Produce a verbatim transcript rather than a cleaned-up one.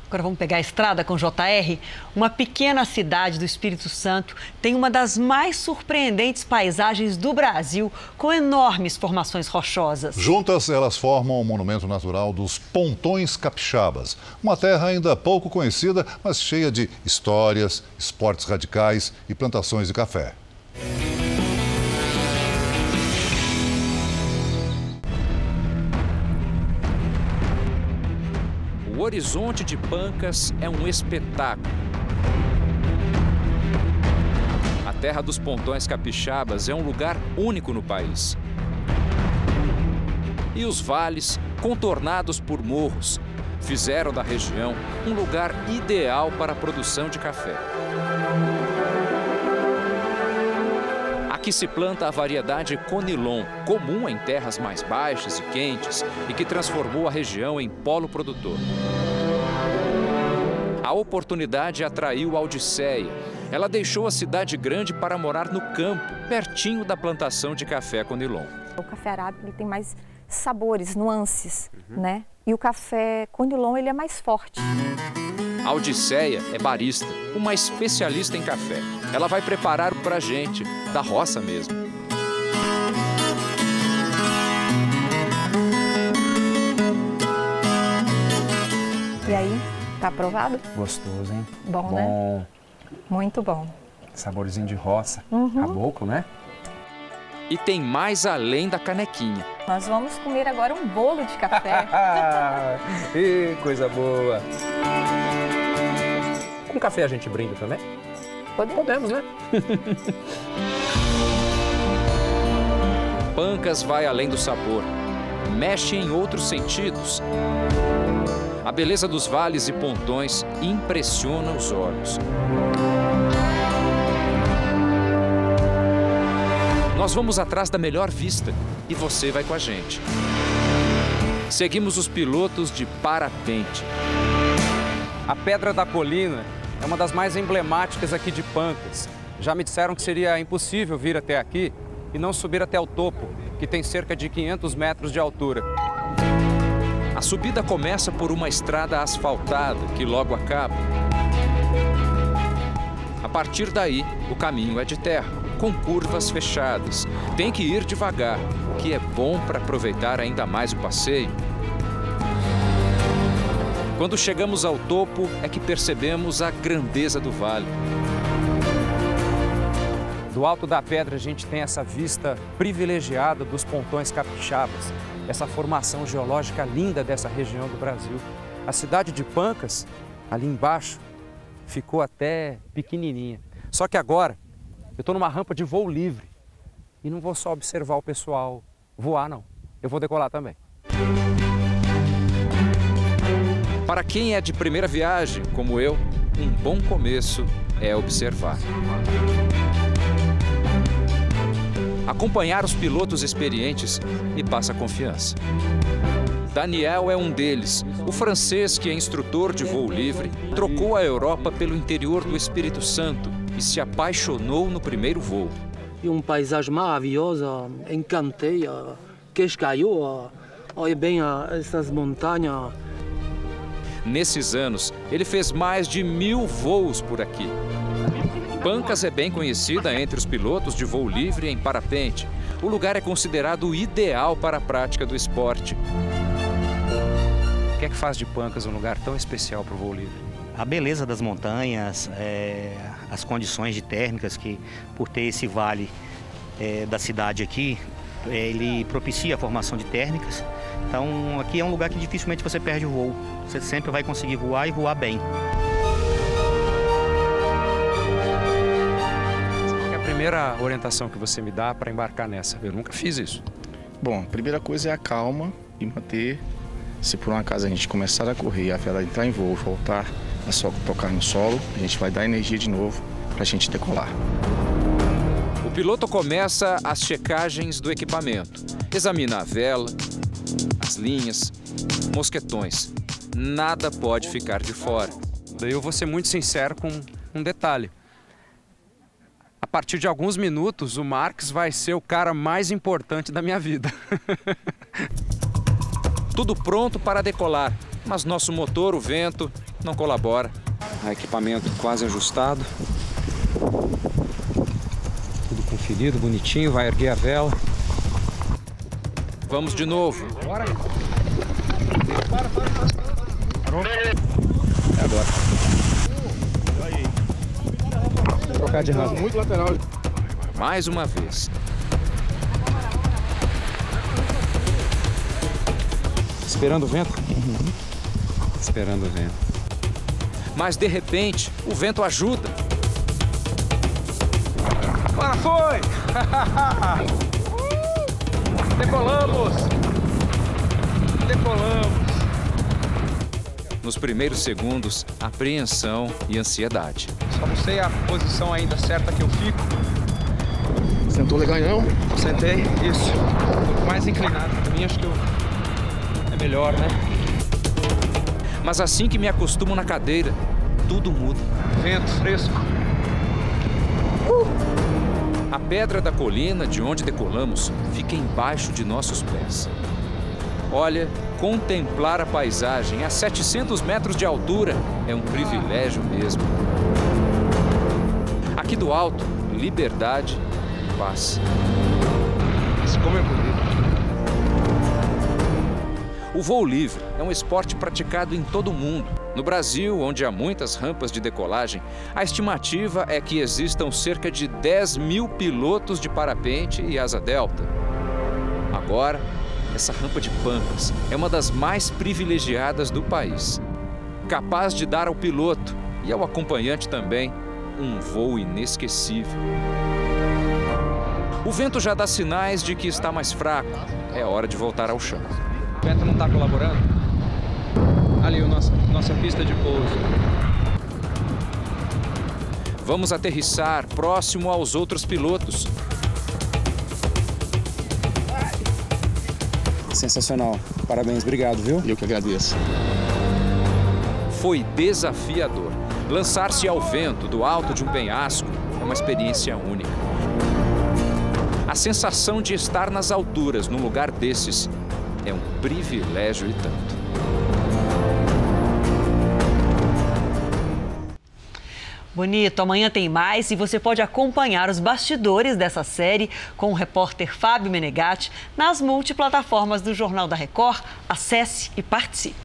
Agora vamos pegar a estrada com J R. Uma pequena cidade do Espírito Santo tem uma das mais surpreendentes paisagens do Brasil, com enormes formações rochosas. Juntas, elas formam o monumento natural dos Pontões Capixabas. Uma terra ainda pouco conhecida, mas cheia de histórias, esportes radicais e plantações de café. O horizonte de Pancas é um espetáculo. A terra dos Pontões Capixabas é um lugar único no país. E os vales, contornados por morros, fizeram da região um lugar ideal para a produção de café. Aqui se planta a variedade Conilon, comum em terras mais baixas e quentes e que transformou a região em polo produtor. A oportunidade atraiu a Odisseia. Ela deixou a cidade grande para morar no campo, pertinho da plantação de café Conilon. O café arábica ele tem mais sabores, nuances, uhum. né? E o café Conilon ele é mais forte. A Odisseia é barista, uma especialista em café. Ela vai preparar para a gente, da roça mesmo. E aí, tá aprovado? Gostoso, hein? Bom, bom. né? Muito bom. Saborzinho de roça, uhum. caboclo, né? E tem mais além da canequinha. Nós vamos comer agora um bolo de café. Ih, coisa boa! Com café a gente brinda também? Podemos, Podemos né? Pancas vai além do sabor. Mexe em outros sentidos. A beleza dos vales e pontões impressiona os olhos. Nós vamos atrás da melhor vista e você vai com a gente. Seguimos os pilotos de parapente. A Pedra da Colina é uma das mais emblemáticas aqui de Pancas. Já me disseram que seria impossível vir até aqui e não subir até o topo, que tem cerca de quinhentos metros de altura. A subida começa por uma estrada asfaltada, que logo acaba. A partir daí, o caminho é de terra, com curvas fechadas. Tem que ir devagar, o que é bom para aproveitar ainda mais o passeio. Quando chegamos ao topo, é que percebemos a grandeza do vale. Do alto da pedra, a gente tem essa vista privilegiada dos Pontões Capixabas, essa formação geológica linda dessa região do Brasil. A cidade de Pancas, ali embaixo, ficou até pequenininha. Só que agora, eu estou numa rampa de voo livre e não vou só observar o pessoal voar, não. Eu vou decolar também. Para quem é de primeira viagem, como eu, um bom começo é observar. Acompanhar os pilotos experientes me passa confiança. Daniel é um deles. O francês, que é instrutor de voo livre, trocou a Europa pelo interior do Espírito Santo e se apaixonou no primeiro voo. E um paisagem maravilhoso, encantei, Cascaiô, olha bem essas montanhas. Nesses anos, ele fez mais de mil voos por aqui. Pancas é bem conhecida entre os pilotos de voo livre em parapente. O lugar é considerado ideal para a prática do esporte. O que é que faz de Pancas um lugar tão especial para o voo livre? A beleza das montanhas, é, as condições de térmicas que, por ter esse vale é, da cidade aqui, é, ele propicia a formação de térmicas. Então, aqui é um lugar que dificilmente você perde o voo. Você sempre vai conseguir voar e voar bem. Qual é a primeira orientação que você me dá para embarcar nessa? Eu nunca fiz isso. Bom, a primeira coisa é a calma e manter. Se por um acaso a gente começar a correr, a vela entrar em voo, voltar a só tocar no solo, a gente vai dar energia de novo para a gente decolar. O piloto começa as checagens do equipamento. Examina a vela, as linhas, mosquetões. Nada pode ficar de fora. Daí eu vou ser muito sincero com um detalhe. A partir de alguns minutos, o Marques vai ser o cara mais importante da minha vida. Tudo pronto para decolar, mas nosso motor, o vento, não colabora. Equipamento quase ajustado. Tudo conferido, bonitinho, vai erguer a vela. Vamos de novo. Bora aí. Para, para, para. Parou? É agora. Vou trocar de ramo. Muito lateral. Mais uma vez. Esperando o vento? Uhum. Esperando o vento. Mas, de repente, o vento ajuda. Agora foi! Decolamos! Decolamos! Nos primeiros segundos, apreensão e ansiedade. Só não sei a posição ainda certa que eu fico. Sentou legal não? Sentei, isso. Mais inclinado. Pra mim, acho que eu... é melhor, né? Mas assim que me acostumo na cadeira, tudo muda. Vento fresco. A pedra da colina de onde decolamos fica embaixo de nossos pés. Olha, contemplar a paisagem a setecentos metros de altura é um privilégio mesmo. Aqui do alto, liberdade e paz. Mas como é bonito. O voo livre é um esporte praticado em todo o mundo. No Brasil, onde há muitas rampas de decolagem, a estimativa é que existam cerca de dez mil pilotos de parapente e asa delta. Agora, essa rampa de Pancas é uma das mais privilegiadas do país, capaz de dar ao piloto e ao acompanhante também um voo inesquecível. O vento já dá sinais de que está mais fraco. É hora de voltar ao chão. O vento não está colaborando? Ali, a nossa, nossa pista de pouso. Vamos aterrissar próximo aos outros pilotos. Sensacional. Parabéns, obrigado, viu? Eu que agradeço. Foi desafiador. Lançar-se ao vento do alto de um penhasco é uma experiência única. A sensação de estar nas alturas num lugar desses é um privilégio e tanto. Bonito, amanhã tem mais e você pode acompanhar os bastidores dessa série com o repórter Fábio Menegatti nas multiplataformas do Jornal da Record. Acesse e participe.